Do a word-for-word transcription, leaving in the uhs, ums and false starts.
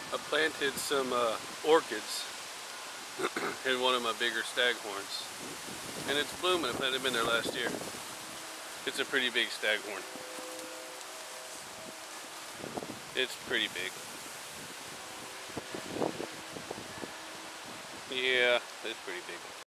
I planted some uh, orchids in one of my bigger staghorns, and it's blooming. I planted them in there last year. It's a pretty big staghorn. It's pretty big. Yeah, it's pretty big.